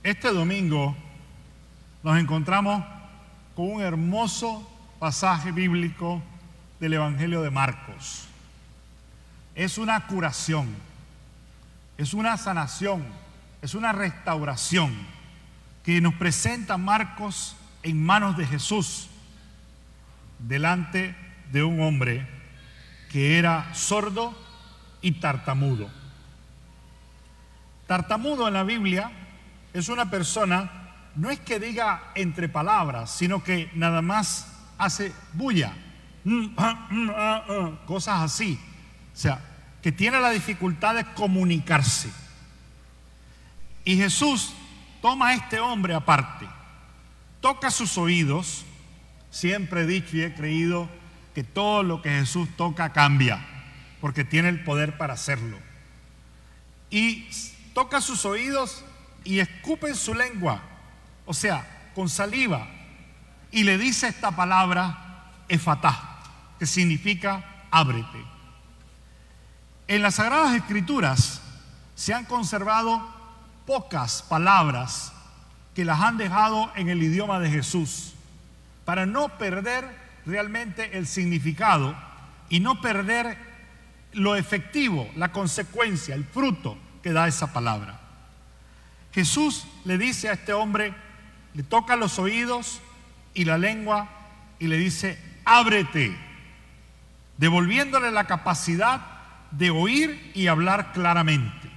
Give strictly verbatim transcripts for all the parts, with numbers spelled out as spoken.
Este domingo nos encontramos con un hermoso pasaje bíblico del Evangelio de Marcos. Es una curación, es una sanación, es una restauración que nos presenta Marcos en manos de Jesús, delante de un hombre que era sordo y tartamudo. Tartamudo en la Biblia es una persona, no es que diga entre palabras, sino que nada más hace bulla, cosas así. O sea, que tiene la dificultad de comunicarse. Y Jesús toma a este hombre aparte, toca sus oídos. Siempre he dicho y he creído que todo lo que Jesús toca cambia, porque tiene el poder para hacerlo. Y toca sus oídos y escupe en su lengua, o sea, con saliva, y le dice esta palabra, efatá, que significa ábrete. En las Sagradas Escrituras se han conservado pocas palabras que las han dejado en el idioma de Jesús, para no perder realmente el significado y no perder lo efectivo, la consecuencia, el fruto que da esa palabra. Jesús le dice a este hombre, le toca los oídos y la lengua y le dice, ábrete, devolviéndole la capacidad de oír y hablar claramente.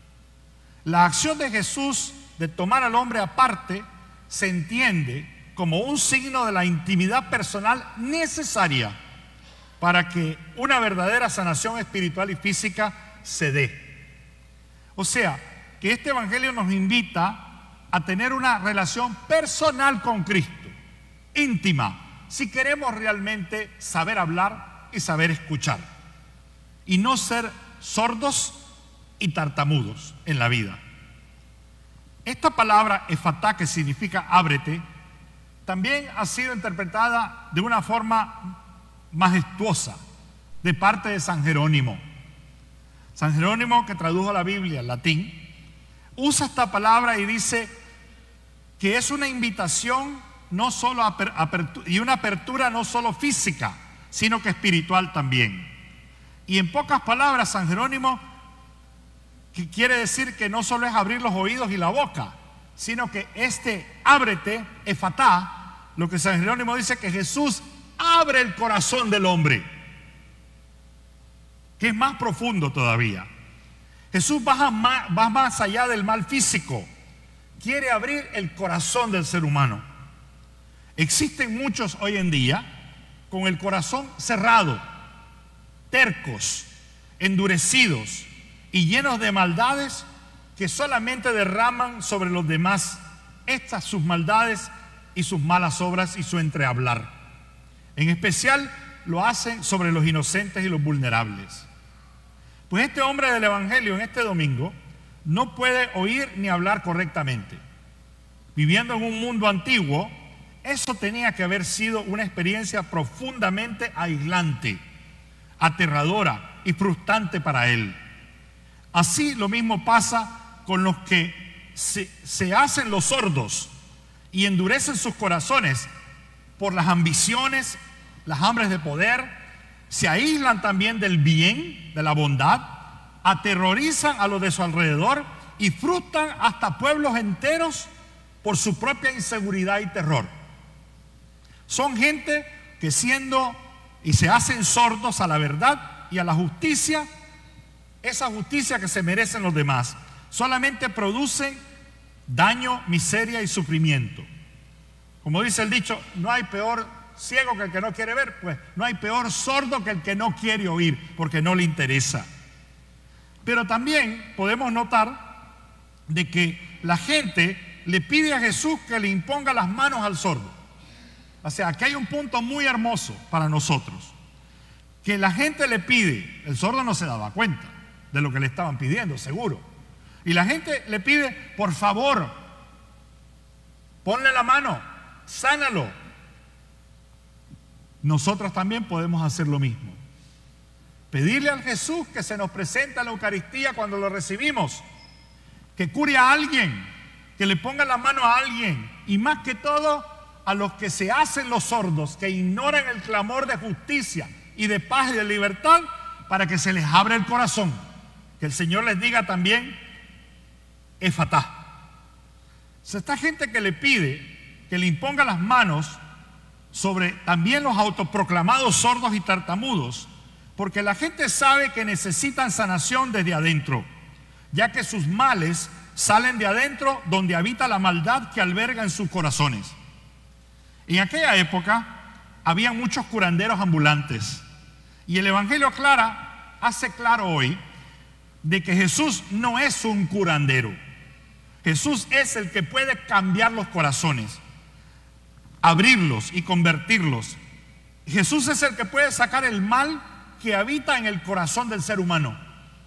La acción de Jesús de tomar al hombre aparte se entiende como un signo de la intimidad personal necesaria para que una verdadera sanación espiritual y física se dé. O sea, que este evangelio nos invita a tener una relación personal con Cristo, íntima, si queremos realmente saber hablar y saber escuchar, y no ser sordos y tartamudos en la vida. Esta palabra efatá, que significa ábrete, también ha sido interpretada de una forma majestuosa de parte de San Jerónimo. San Jerónimo, que tradujo la Biblia al latín, usa esta palabra y dice que es una invitación no solo a apertura, y una apertura no solo física, sino que espiritual también. Y en pocas palabras, San Jerónimo, que quiere decir que no solo es abrir los oídos y la boca, sino que este ábrete, efatá, lo que San Jerónimo dice, que Jesús abre el corazón del hombre, que es más profundo todavía. Jesús va más, va más allá del mal físico, quiere abrir el corazón del ser humano. Existen muchos hoy en día con el corazón cerrado, tercos, endurecidos y llenos de maldades que solamente derraman sobre los demás estas sus maldades y sus malas obras y su entrehablar. En especial lo hacen sobre los inocentes y los vulnerables. Pues este hombre del Evangelio en este domingo no puede oír ni hablar correctamente. Viviendo en un mundo antiguo, eso tenía que haber sido una experiencia profundamente aislante, aterradora y frustrante para él. Así lo mismo pasa con los que se, se hacen los sordos y endurecen sus corazones por las ambiciones, las hambres de poder, se aíslan también del bien, de la bondad, aterrorizan a los de su alrededor y frustran hasta pueblos enteros por su propia inseguridad y terror. Son gente que siendo y se hacen sordos a la verdad y a la justicia, esa justicia que se merecen los demás, solamente producen daño, miseria y sufrimiento. Como dice el dicho, no hay peor ciego que el que no quiere ver, pues no hay peor sordo que el que no quiere oír, porque no le interesa. Pero también podemos notar de que la gente le pide a Jesús que le imponga las manos al sordo. O sea, aquí hay un punto muy hermoso para nosotros, que la gente le pide, el sordo no se daba cuenta de lo que le estaban pidiendo, seguro. Y la gente le pide, por favor, ponle la mano, sánalo. Nosotros también podemos hacer lo mismo. Pedirle al Jesús que se nos presenta en la Eucaristía cuando lo recibimos, que cure a alguien, que le pongan la mano a alguien, y más que todo a los que se hacen los sordos, que ignoran el clamor de justicia y de paz y de libertad, para que se les abra el corazón, que el Señor les diga también Efatá. O sea, esta gente que le pide que le imponga las manos sobre también los autoproclamados sordos y tartamudos, porque la gente sabe que necesitan sanación desde adentro, ya que sus males salen de adentro, donde habita la maldad que alberga en sus corazones. En aquella época había muchos curanderos ambulantes, y el Evangelio clara, hace claro hoy de que Jesús no es un curandero. Jesús es el que puede cambiar los corazones, abrirlos y convertirlos. Jesús es el que puede sacar el mal que habita en el corazón del ser humano,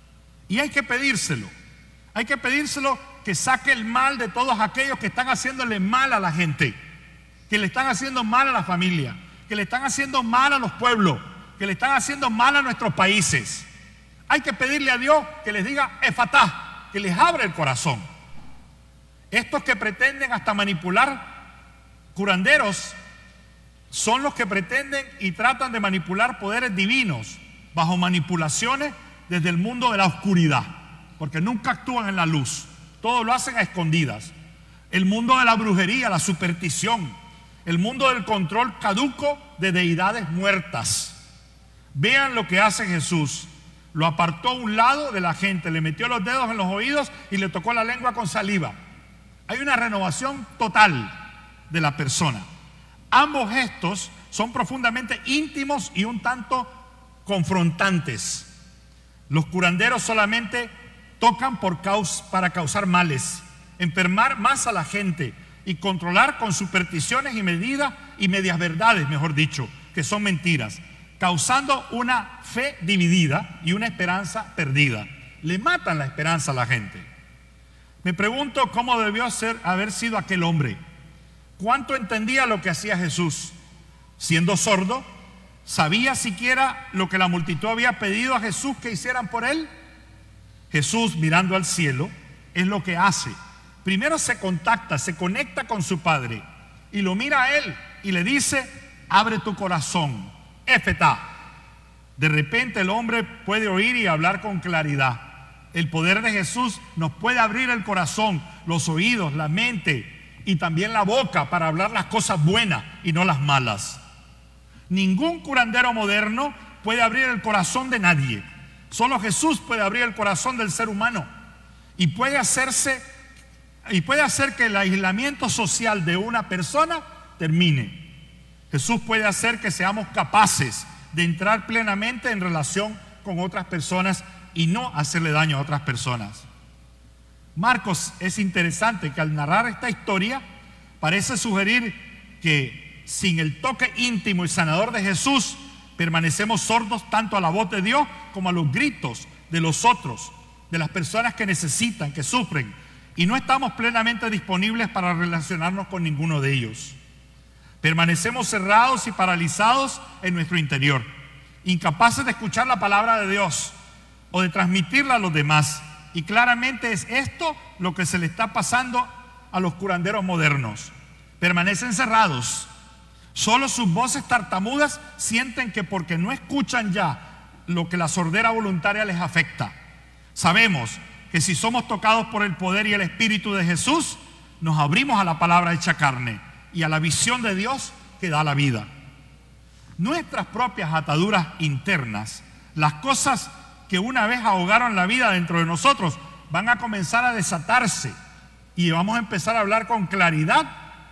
y hay que pedírselo. Hay que pedírselo que saque el mal de todos aquellos que están haciéndole mal a la gente, que le están haciendo mal a la familia, que le están haciendo mal a los pueblos, que le están haciendo mal a nuestros países. Hay que pedirle a Dios que les diga Efatá, que les abra el corazón. Estos que pretenden hasta manipular, curanderos, son los que pretenden y tratan de manipular poderes divinos bajo manipulaciones desde el mundo de la oscuridad, porque nunca actúan en la luz, todo lo hacen a escondidas. El mundo de la brujería, la superstición, el mundo del control caduco de deidades muertas. Vean lo que hace Jesús. Lo apartó a un lado de la gente, le metió los dedos en los oídos y le tocó la lengua con saliva. Hay una renovación total de la persona. Ambos gestos son profundamente íntimos y un tanto confrontantes. Los curanderos solamente tocan por caus para causar males, enfermar más a la gente y controlar con supersticiones y medidas y medias verdades, mejor dicho, que son mentiras, causando una fe dividida y una esperanza perdida. Le matan la esperanza a la gente. Me pregunto cómo debió ser, haber sido aquel hombre. ¿Cuánto entendía lo que hacía Jesús? Siendo sordo, ¿sabía siquiera lo que la multitud había pedido a Jesús que hicieran por él? Jesús, mirando al cielo, es lo que hace. Primero se contacta, se conecta con su Padre y lo mira a él y le dice: abre tu corazón, Efatá. De repente el hombre puede oír y hablar con claridad. El poder de Jesús nos puede abrir el corazón, los oídos, la mente y también la boca para hablar las cosas buenas y no las malas. Ningún curandero moderno puede abrir el corazón de nadie. Solo Jesús puede abrir el corazón del ser humano y puede hacerse y puede hacer que el aislamiento social de una persona termine. Jesús puede hacer que seamos capaces de entrar plenamente en relación con otras personas y no hacerle daño a otras personas. Marcos es interesante que al narrar esta historia parece sugerir que sin el toque íntimo y sanador de Jesús permanecemos sordos tanto a la voz de Dios como a los gritos de los otros, de las personas que necesitan, que sufren, y no estamos plenamente disponibles para relacionarnos con ninguno de ellos. Permanecemos cerrados y paralizados en nuestro interior, incapaces de escuchar la palabra de Dios o de transmitirla a los demás. Y claramente es esto lo que se le está pasando a los curanderos modernos. Permanecen cerrados. Solo sus voces tartamudas sienten que porque no escuchan ya lo que la sordera voluntaria les afecta. Sabemos que si somos tocados por el poder y el Espíritu de Jesús, nos abrimos a la palabra hecha carne y a la visión de Dios que da la vida. Nuestras propias ataduras internas, las cosas que una vez ahogaron la vida dentro de nosotros, van a comenzar a desatarse y vamos a empezar a hablar con claridad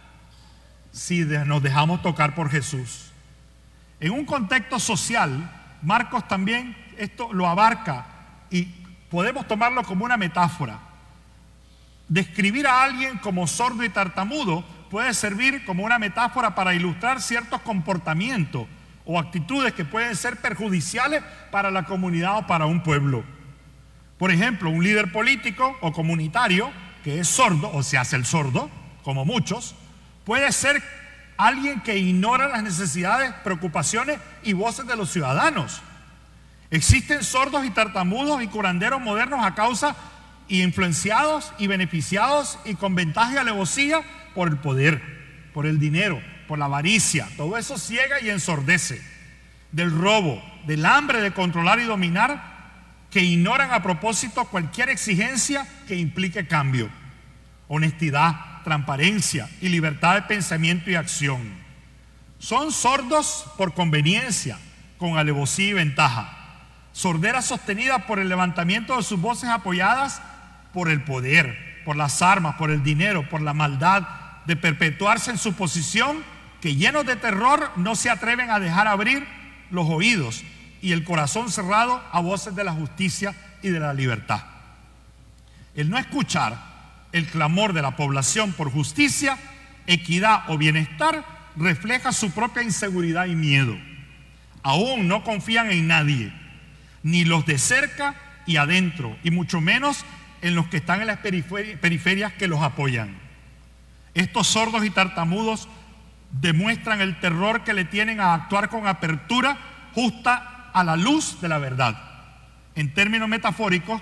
si nos dejamos tocar por Jesús. En un contexto social, Marcos también esto lo abarca y podemos tomarlo como una metáfora. Describir a alguien como sordo y tartamudo puede servir como una metáfora para ilustrar ciertos comportamientos o actitudes que pueden ser perjudiciales para la comunidad o para un pueblo. Por ejemplo, un líder político o comunitario que es sordo o se hace el sordo, como muchos, puede ser alguien que ignora las necesidades, preocupaciones y voces de los ciudadanos. Existen sordos y tartamudos y curanderos modernos a causa y influenciados y beneficiados y con ventaja y alevosía por el poder, por el dinero, por la avaricia. Todo eso ciega y ensordece. Del robo, del hambre de controlar y dominar, que ignoran a propósito cualquier exigencia que implique cambio, honestidad, transparencia y libertad de pensamiento y acción. Son sordos por conveniencia, con alevosía y ventaja. Sordera sostenida por el levantamiento de sus voces apoyadas por el poder, por las armas, por el dinero, por la maldad de perpetuarse en su posición, que llenos de terror no se atreven a dejar abrir los oídos y el corazón cerrado a voces de la justicia y de la libertad. El no escuchar el clamor de la población por justicia, equidad o bienestar refleja su propia inseguridad y miedo. Aún no confían en nadie, ni los de cerca y adentro, y mucho menos en los que están en las periferias que los apoyan. Estos sordos y tartamudos demuestran el terror que le tienen a actuar con apertura justa a la luz de la verdad. En términos metafóricos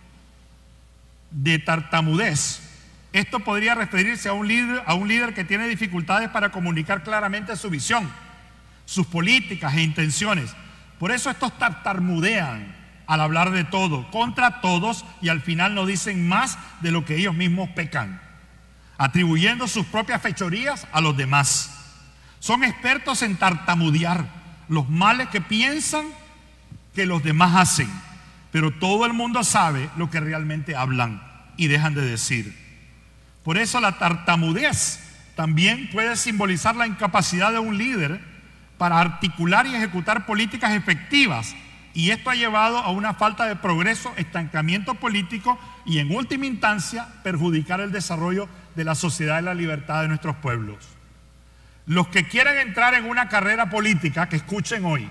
de tartamudez, esto podría referirse a un líder, a un líder que tiene dificultades para comunicar claramente su visión, sus políticas e intenciones. Por eso estos tartamudean al hablar de todo, contra todos, y al final no dicen más de lo que ellos mismos pecan, atribuyendo sus propias fechorías a los demás. Son expertos en tartamudear los males que piensan que los demás hacen, pero todo el mundo sabe lo que realmente hablan y dejan de decir. Por eso la tartamudez también puede simbolizar la incapacidad de un líder para articular y ejecutar políticas efectivas, y esto ha llevado a una falta de progreso, estancamiento político y, en última instancia, perjudicar el desarrollo de la sociedad y la libertad de nuestros pueblos. Los que quieran entrar en una carrera política, que escuchen hoy,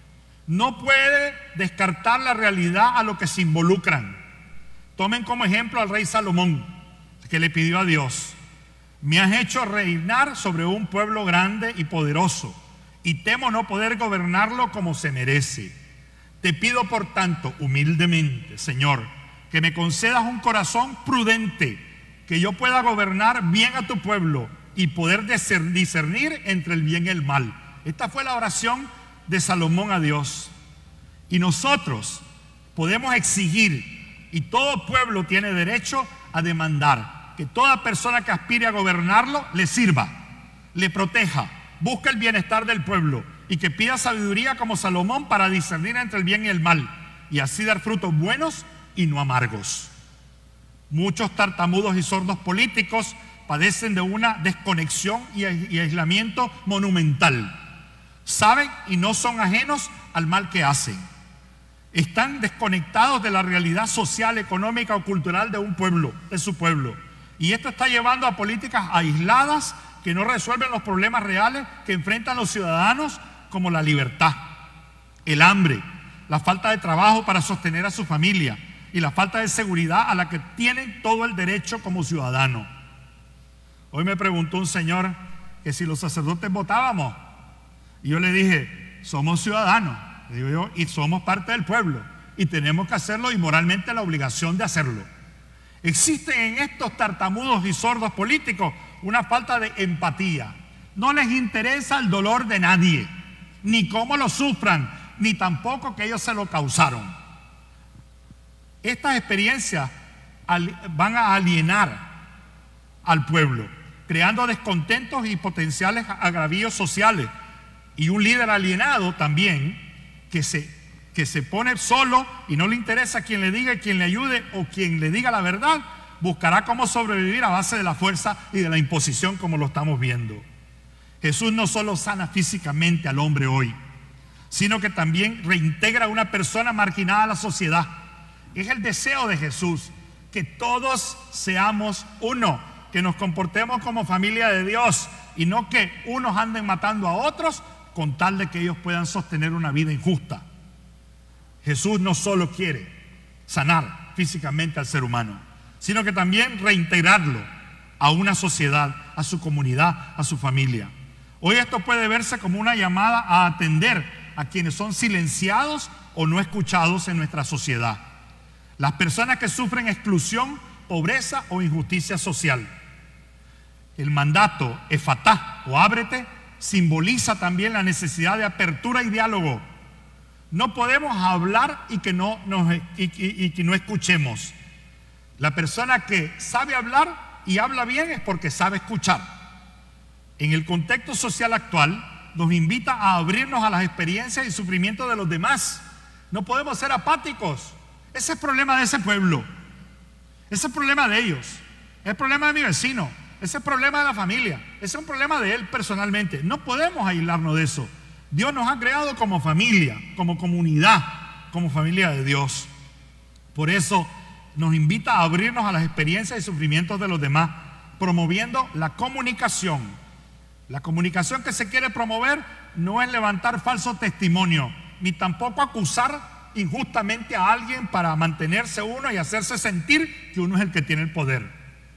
no puede descartar la realidad a lo que se involucran. Tomen como ejemplo al rey Salomón, que le pidió a Dios: me has hecho reinar sobre un pueblo grande y poderoso, y temo no poder gobernarlo como se merece. Te pido, por tanto, humildemente, Señor, que me concedas un corazón prudente, que yo pueda gobernar bien a tu pueblo y poder discernir entre el bien y el mal. Esta fue la oración de Salomón a Dios. Y nosotros podemos exigir, y todo pueblo tiene derecho a demandar, que toda persona que aspire a gobernarlo le sirva, le proteja, busque el bienestar del pueblo, y que pida sabiduría como Salomón para discernir entre el bien y el mal, y así dar frutos buenos y no amargos. Muchos tartamudos y sordos políticos padecen de una desconexión y aislamiento monumental. Saben y no son ajenos al mal que hacen. Están desconectados de la realidad social, económica o cultural de un pueblo, de su pueblo. Y esto está llevando a políticas aisladas que no resuelven los problemas reales que enfrentan los ciudadanos, como la libertad, el hambre, la falta de trabajo para sostener a su familia y la falta de seguridad a la que tienen todo el derecho como ciudadanos. Hoy me preguntó un señor que si los sacerdotes votábamos, y yo le dije: somos ciudadanos, le digo yo, y somos parte del pueblo, y tenemos que hacerlo, y moralmente la obligación de hacerlo. Existen en estos tartamudos y sordos políticos una falta de empatía. No les interesa el dolor de nadie, ni cómo lo sufran, ni tampoco que ellos se lo causaron. Estas experiencias van a alienar al pueblo, creando descontentos y potenciales agravios sociales. Y un líder alienado también, que se, que se pone solo y no le interesa quien le diga, quien le ayude o quien le diga la verdad, buscará cómo sobrevivir a base de la fuerza y de la imposición, como lo estamos viendo. Jesús no solo sana físicamente al hombre hoy, sino que también reintegra a una persona marginada a la sociedad. Es el deseo de Jesús que todos seamos uno, que nos comportemos como familia de Dios y no que unos anden matando a otros con tal de que ellos puedan sostener una vida injusta. Jesús no solo quiere sanar físicamente al ser humano, sino que también reintegrarlo a una sociedad, a su comunidad, a su familia. Hoy esto puede verse como una llamada a atender a quienes son silenciados o no escuchados en nuestra sociedad. Las personas que sufren exclusión, pobreza o injusticia social. El mandato efatá o ábrete simboliza también la necesidad de apertura y diálogo. No podemos hablar y que no, nos, y, y, y que no escuchemos. La persona que sabe hablar y habla bien es porque sabe escuchar. En el contexto social actual nos invita a abrirnos a las experiencias y sufrimientos de los demás. No podemos ser apáticos. Ese es el problema de ese pueblo. Ese es el problema de ellos. Es el problema de mi vecino. Ese es el problema de la familia. Ese es un problema de él personalmente. No podemos aislarnos de eso. Dios nos ha creado como familia, como comunidad, como familia de Dios. Por eso nos invita a abrirnos a las experiencias y sufrimientos de los demás, promoviendo la comunicación. La comunicación que se quiere promover no es levantar falso testimonio, ni tampoco acusar injustamente a alguien para mantenerse uno y hacerse sentir que uno es el que tiene el poder.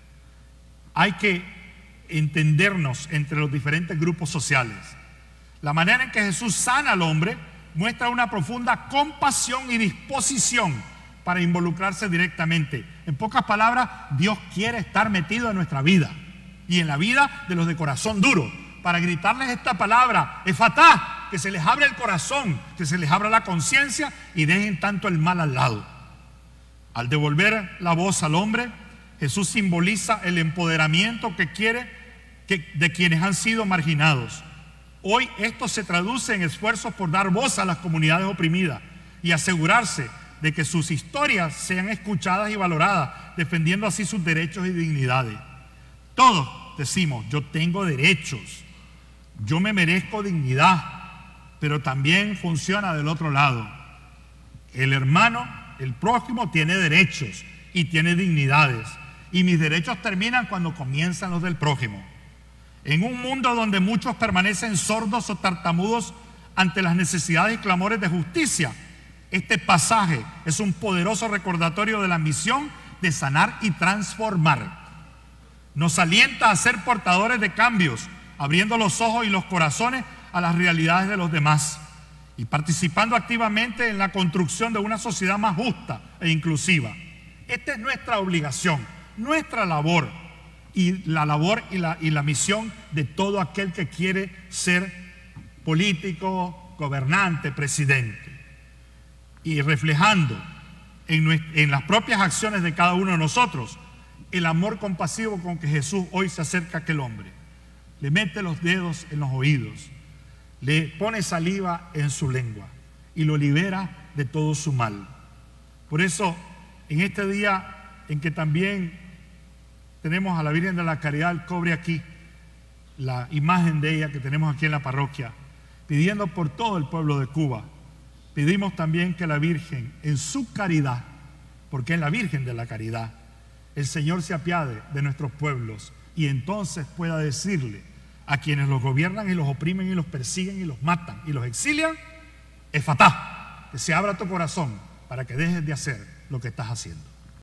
Hay que entendernos entre los diferentes grupos sociales. La manera en que Jesús sana al hombre muestra una profunda compasión y disposición para involucrarse directamente. En pocas palabras, Dios quiere estar metido en nuestra vida y en la vida de los de corazón duro, para gritarles esta palabra, efatá, que se les abra el corazón, que se les abra la conciencia y dejen tanto el mal al lado. Al devolver la voz al hombre, Jesús simboliza el empoderamiento que quiere que, de quienes han sido marginados. Hoy esto se traduce en esfuerzos por dar voz a las comunidades oprimidas y asegurarse de que sus historias sean escuchadas y valoradas, defendiendo así sus derechos y dignidades. Todos decimos, yo tengo derechos, yo me merezco dignidad, pero también funciona del otro lado. El hermano, el prójimo tiene derechos y tiene dignidades, y mis derechos terminan cuando comienzan los del prójimo. En un mundo donde muchos permanecen sordos o tartamudos ante las necesidades y clamores de justicia, este pasaje es un poderoso recordatorio de la misión de sanar y transformar. Nos alienta a ser portadores de cambios, abriendo los ojos y los corazones a las realidades de los demás y participando activamente en la construcción de una sociedad más justa e inclusiva. Esta es nuestra obligación, nuestra labor y la labor y la, y la misión de todo aquel que quiere ser político, gobernante, presidente. Y reflejando en, en las propias acciones de cada uno de nosotros el amor compasivo con que Jesús hoy se acerca a aquel hombre. Le mete los dedos en los oídos, le pone saliva en su lengua y lo libera de todo su mal. Por eso, en este día en que también tenemos a la Virgen de la Caridad del Cobre aquí, la imagen de ella que tenemos aquí en la parroquia, pidiendo por todo el pueblo de Cuba, pedimos también que la Virgen, en su caridad, porque es la Virgen de la Caridad, el Señor se apiade de nuestros pueblos y entonces pueda decirle a quienes los gobiernan y los oprimen y los persiguen y los matan y los exilian, efatá, que se abra tu corazón para que dejes de hacer lo que estás haciendo.